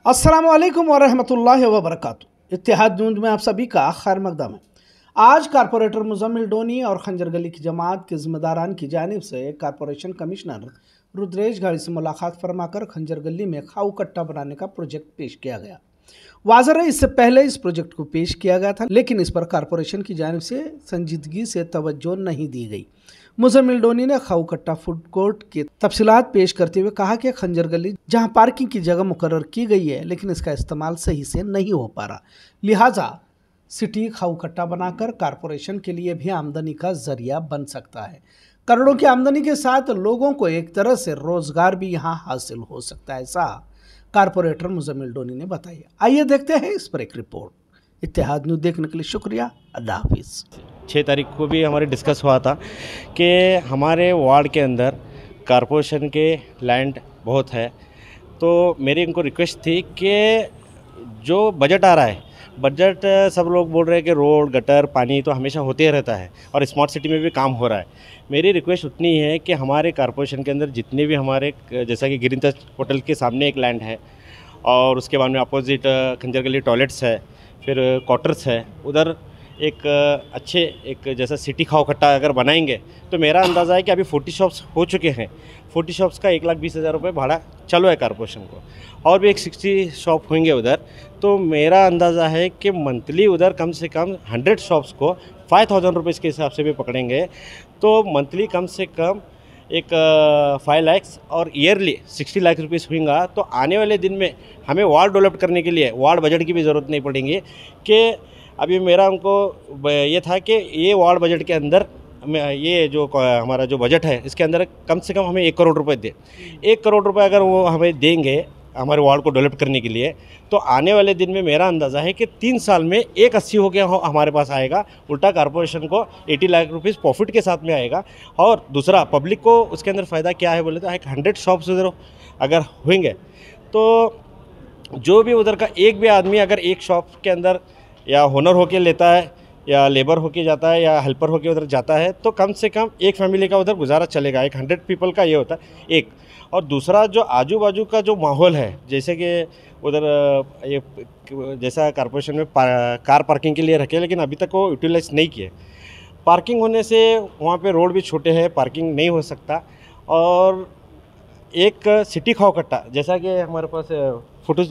अस्सलामुअलैकुम वरहमतुल्लाहि वबरकातुहू। इत्तेहाद न्यूज़ में आप सभी का खैर मकदम है। आज कारपोरेटर मुजम्मिल डोनी और खंजर गली की जमात के जिम्मेदारान की जानिब से कारपोरेशन कमिश्नर रुद्रेश घाड़ी से मुलाकात फरमाकर खंजर गली में खाऊ कट्टा बनाने का प्रोजेक्ट पेश किया गया। वाज़ह है, इससे पहले इस प्रोजेक्ट को पेश किया गया था, लेकिन इस पर कारपोरेशन की जानिब से संजीदगी से तवज्जो नहीं दी गई। मुजम्मिल डोनी ने खाऊ कट्टा फूड कोर्ट की तफसीलात पेश करते हुए कहा कि खंजर गली जहां पार्किंग की जगह मुकर्रर की गई है, लेकिन इसका इस्तेमाल सही से नहीं हो पा रहा, लिहाजा सिटी खाऊ कट्टा बनाकर कारपोरेशन के लिए भी आमदनी का जरिया बन सकता है। करोड़ों की आमदनी के साथ लोगों को एक तरह से रोजगार भी यहाँ हासिल हो सकता है, ऐसा कारपोरेटर मुजम्मिल डोनी ने बताया। आइए देखते हैं इस पर एक रिपोर्ट। इत्तेहाद न्यूज़ देखने के लिए शुक्रिया। अल्लाह हाफिज़। 6 तारीख को भी हमारे डिस्कस हुआ था कि हमारे वार्ड के अंदर कारपोरेशन के लैंड बहुत है, तो मेरी इनको रिक्वेस्ट थी कि जो बजट आ रहा है, बजट सब लोग बोल रहे हैं कि रोड गटर पानी तो हमेशा होते रहता है और स्मार्ट सिटी में भी काम हो रहा है। मेरी रिक्वेस्ट उतनी है कि हमारे कारपोरेशन के अंदर जितने भी हमारे, जैसा कि गिरिंदर होटल के सामने एक लैंड है और उसके बाद में अपोजिट खंजर गली टॉयलेट्स है, फिर क्वार्टर्स है, उधर एक जैसा सिटी खाओ खट्टा अगर बनाएंगे तो मेरा अंदाज़ा है कि अभी 40 शॉप्स हो चुके हैं। 40 शॉप्स का 1,20,000 रुपये भाड़ा चालू है कारपोरेशन को, और भी एक 60 शॉप होंगे उधर। तो मेरा अंदाज़ा है कि मंथली उधर कम से कम 100 शॉप्स को 5,000 रुपये के हिसाब से भी पकड़ेंगे तो मंथली कम से कम एक 5 लाख और ईयरली 60 लाख रुपीस होगा। तो आने वाले दिन में हमें वार्ड डेवलप करने के लिए वार्ड बजट की भी ज़रूरत नहीं पड़ेगी। कि अभी मेरा उनको ये था कि ये वार्ड बजट के अंदर ये जो हमारा जो बजट है इसके अंदर कम से कम हमें 1 करोड़ रुपए दे। 1 करोड़ रुपए अगर वो हमें देंगे हमारे वार्ड को डेवलप करने के लिए, तो आने वाले दिन में मेरा अंदाज़ा है कि 3 साल में 180 हो गया हमारे पास आएगा। उल्टा कारपोरेशन को 80 लाख रुपीस प्रॉफिट के साथ में आएगा। और दूसरा पब्लिक को उसके अंदर फ़ायदा क्या है बोले तो 100 शॉप्स उधर अगर होंगे तो जो भी उधर का एक भी आदमी अगर एक शॉप के अंदर या होनर होके लेता है या लेबर होके जाता है या हेल्पर होके उधर जाता है तो कम से कम एक फैमिली का उधर गुजारा चलेगा। 100 पीपल का ये होता है एक। और दूसरा जो आजू बाजू का जो माहौल है, जैसे कि उधर ये जैसा कारपोरेशन में कार पार्किंग के लिए रखे, लेकिन अभी तक वो यूटिलाइज नहीं किए। पार्किंग होने से वहाँ पे रोड भी छोटे हैं, पार्किंग नहीं हो सकता। और एक सिटी खाओ कट्टा जैसा कि हमारे पास फोटो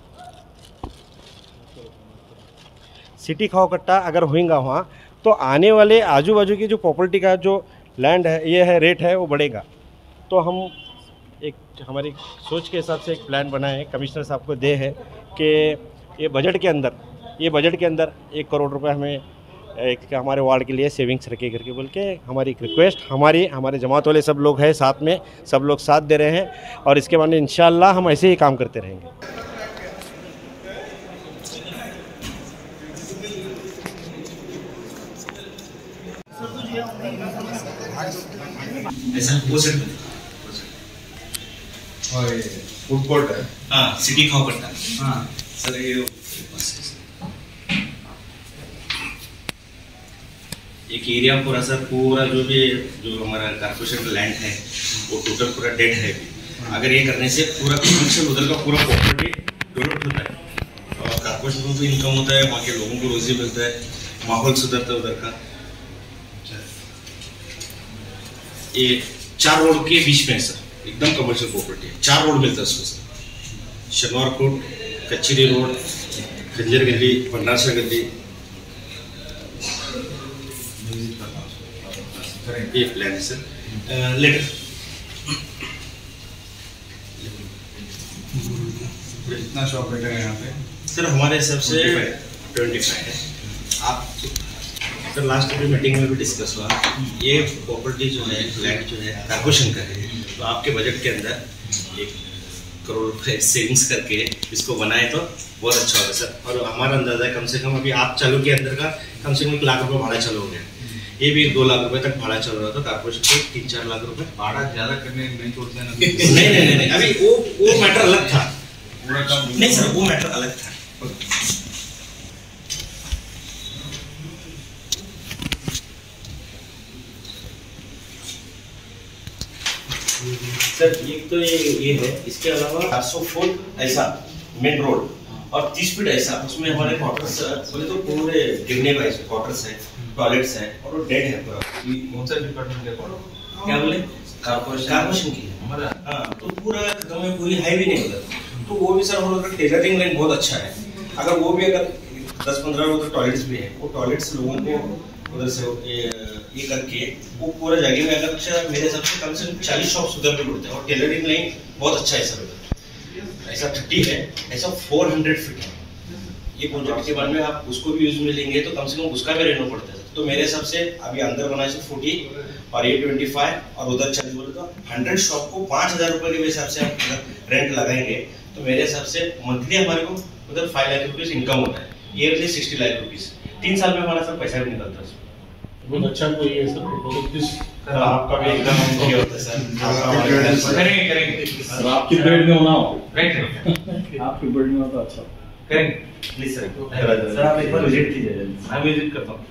सिटी खाओ कट्टा अगर होगा वहाँ तो आने वाले आजू बाजू की जो प्रॉपर्टी का जो लैंड है ये है रेट है वो बढ़ेगा। तो हम एक हमारी सोच के हिसाब से एक प्लान बनाए, कमिश्नर साहब को दे है कि ये बजट के अंदर 1 करोड़ रुपए हमें एक हमारे वार्ड के लिए सेविंग्स रखे करके बोल के हमारी एक रिक्वेस्ट, हमारे जमात वाले सब लोग हैं साथ में, सब लोग साथ दे रहे हैं और इसके बाद इंशाल्लाह हम ऐसे ही काम करते रहेंगे। ऐसा वो सेट में और फूड कोर्ट है। हाँ, सिटी खाओ करता है। हाँ सर, ये एक एरिया पूरा सर, पूरा जो हमारा कारपोरेशन का लैंड है वो टोटल पूरा डेड है अभी। अगर ये करने से पूरा कमर्शियल उधर का पूरा प्रॉपर्टी डेवलप होता है और कारपोरेशन को भी इनकम होता है, वहाँ के लोगों को रोजी मिलता है, माहौल सुधरता है उधर का। ये 4 रोड के बीच में सर एकदम कमर्शियल प्रॉपर्टी है, 4 रोड मिलता है उसको सर। शनिवार कोट, कचेरी रोड, खंजर गली, भंडारशाह गली, ये प्लान है सर। लेटर कितना शॉप बैठा है यहाँ पे सर? हमारे हिसाब से 25 है। आप सर लास्ट भी मीटिंग में भी डिस्कस हुआ, ये प्रॉपर्टी जो है लैंड जो है कारपोरेशन का है, तो आपके बजट के अंदर 1 करोड़ रुपए सेविंग्स करके इसको बनाए तो बहुत अच्छा होगा सर। और हमारा अंदाजा है कम से कम अभी आप चालू के अंदर का कम से कम 1 लाख रुपये भाड़ा चालू हो गया, ये भी 2 लाख रुपए तक भाड़ा चल रहा था कारपोरेशन को। 3-4 लाख रुपए भाड़ा ज्यादा करने नहीं छोड़ते ना। नहीं, अभी वो मैटर अलग था। नहीं सर, वो मैटर अलग था। सर एक तो ये है, इसके अलावा 400 फुट ऐसा मेन रोड, और 30 फीट ऐसा उसमें हमारे क्वार्टर्स बोले तो पूरे गिरने का इसमें क्वार्टर्स है, टॉयलेट्स है और वो डेड है पूरा। कौन सा डिपार्टमेंट के पास? क्या बोले? कारपोरेशन की है हमारा। हाँ, तो पूरा गाँव में पूरी हाईवे नहीं होता, तो वो भी सर हम लोग का टेलरिंग लाइन बहुत अच्छा है। अगर वो भी अगर 10-15 उधर टॉयलेट्स भी है, वो टॉयलेट्स लोगों को उधर से ये करके वो पूरा जगह में अगर अच्छा मेरे हिसाब से कम 40 शॉप्स उधर भी बढ़ते हैं, और टेलरिंग लाइन बहुत अच्छा है सर उधर। ऐसा 30 है, ऐसा 400 फीट है। ये प्रोजेक्ट के बाद में आप उसको भी यूज में लेंगे तो कम से कम उसका भी रेनो पड़ता है। तो मेरे हिसाब से अभी अंदर बनाए 40 और ये 25 और उधर 40 बोले तो 100 शॉप को 5,000 रुपए के हिसाब से आप रेंट लगाएंगे तो मेरे हिसाब से मंथली हमारे को उधर 5 लाख रुपीज इनकम होता है, ईयरली 60 लाख रुपीज। 3 साल में हमारा सर पैसा भी निकलता है। बहुत अच्छा कोई है सर, आपका भी एकदम ओके होता है सर। करेंगे और आपकी ब्रेड में होना हो, राइट आपकी ब्रेड में हो तो अच्छा। करेंगे प्लीज सर आप एक बार विजिट कीजिए। मैं विजिट करता हूँ।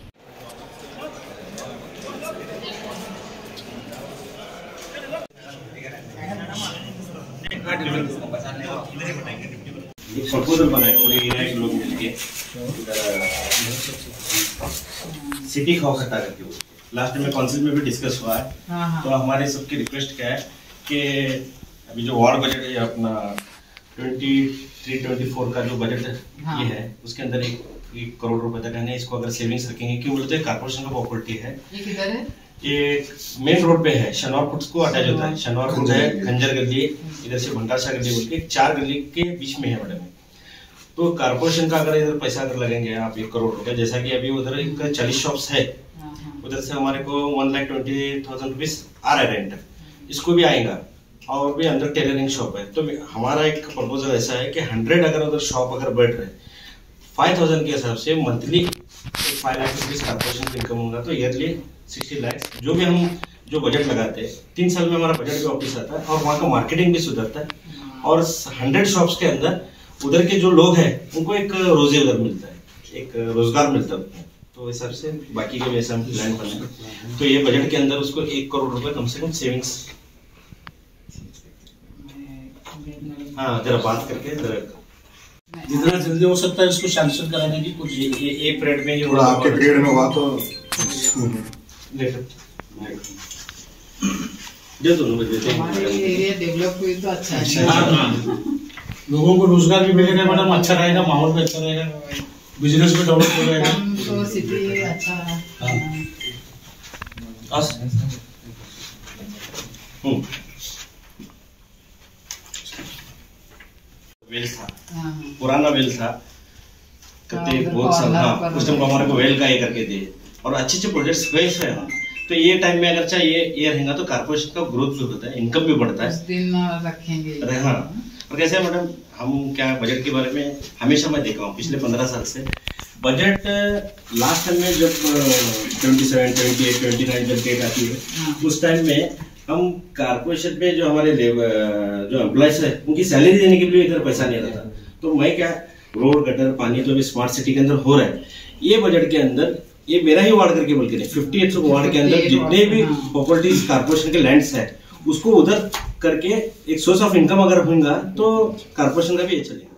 एक प्रपोजल बनाए पूरे एरिया के लोग मिलके सिटी खाओ खट्टा करके, वो लास्ट में काउंसिल में भी डिस्कस हुआ है। तो हमारे सबकी रिक्वेस्ट क्या है कि अभी जो वार्ड बजट है अपना 23-24 का जो बजट ये है उसके अंदर 1 करोड़ रुपए तक है, इसको अगर सेविंग्स रखेंगे, क्यों बोलते हैं कारपोरेशन का प्रॉपर्टी है। ये किधर है? ये मेन रोड पे है, शनौर फुट्स को अटैच होता है। शनौर फुट है, खंजर गली, इधर से भंडारशाह गली बोल के 4 गली के बीच में है मैडम। तो कारपोरेशन का अगर इधर पैसा अगर लगेंगे आप 1 करोड़ रुपए, जैसा कि अभी उधर एक 40 शॉप्स है, उधर से हमारे को 1,20,000 रुपीज आ रहा है रेंट, इसको भी आएगा। और भी अंदर टेलरिंग शॉप है। तो हमारा एक प्रपोजल ऐसा है कि 100 अगर उधर शॉप अगर बैठ रहे 5,000 के हिसाब से मंथली 5 लाख रुपीज कारपोरेशन की इनकम होगा, तो ईयरली 60 लाख जो भी हम जो बजट लगाते हैं 3 साल में हमारा बजट भी वापस आता है और वहाँ का मार्केटिंग भी सुधरता है। और 100 शॉप्स के अंदर उधर के जो लोग हैं उनको एक रोजी उधर मिलता है, एक रोजगार मिलता है। तो इस हिसाब से बाकी के वैसे हम प्लान बनाए, तो ये बजट के अंदर उसको 1 करोड़ रुपए कम से कम सेविंग्स, हाँ जरा बात करके जरा जितना जल्दी हो सकता है इसको सैंक्शन कराने की कोशिश। ये पीरियड में ही थोड़ा आपके पीरियड में हुआ तो जो दोनों बजे हमारे एरिया डेवलप हुई तो अच्छा है। लोगों को रोजगार भी मिलेगा मैडम, अच्छा रहेगा, माहौल भी अच्छा रहेगा, बिजनेस भी डेवलप हो जाएगा। तो सिटी अच्छा है। वेल था, पुराना वेल था, कते बहुत साल, हाँ उस टाइम हमारे को वेल का ये करके दिए और अच्छे अच्छे प्रोजेक्ट्स हुए हैं। तो ये टाइम में अगर चाहिए ये रहेगा तो कारपोरेशन का ग्रोथ भी होता है, इनकम भी बढ़ता है। दिन रखेंगे। अरे हाँ, और कैसे है मैडम, हम क्या बजट के बारे में हमेशा मैं देखा हूँ पिछले 15 साल से बजट लास्ट टाइम में जब 27, 28, 29 जब डेट आती है उस टाइम में हम कारपोरेशन में जो हमारे जो एम्प्लॉयज है उनकी सैलरी देने के लिए इधर पैसा नहीं रहता। तो मैं क्या रोड गटर पानी तो अभी स्मार्ट सिटी के अंदर हो रहा है, ये बजट के अंदर ये मेरा ही वार्ड करके बोल के 58 वार्ड के अंदर जितने भी प्रॉपर्टीज कारपोरेशन के लैंड्स है उसको उधर करके एक सोर्स ऑफ इनकम अगर होगा तो कारपोरेशन का भी ये चलेगा।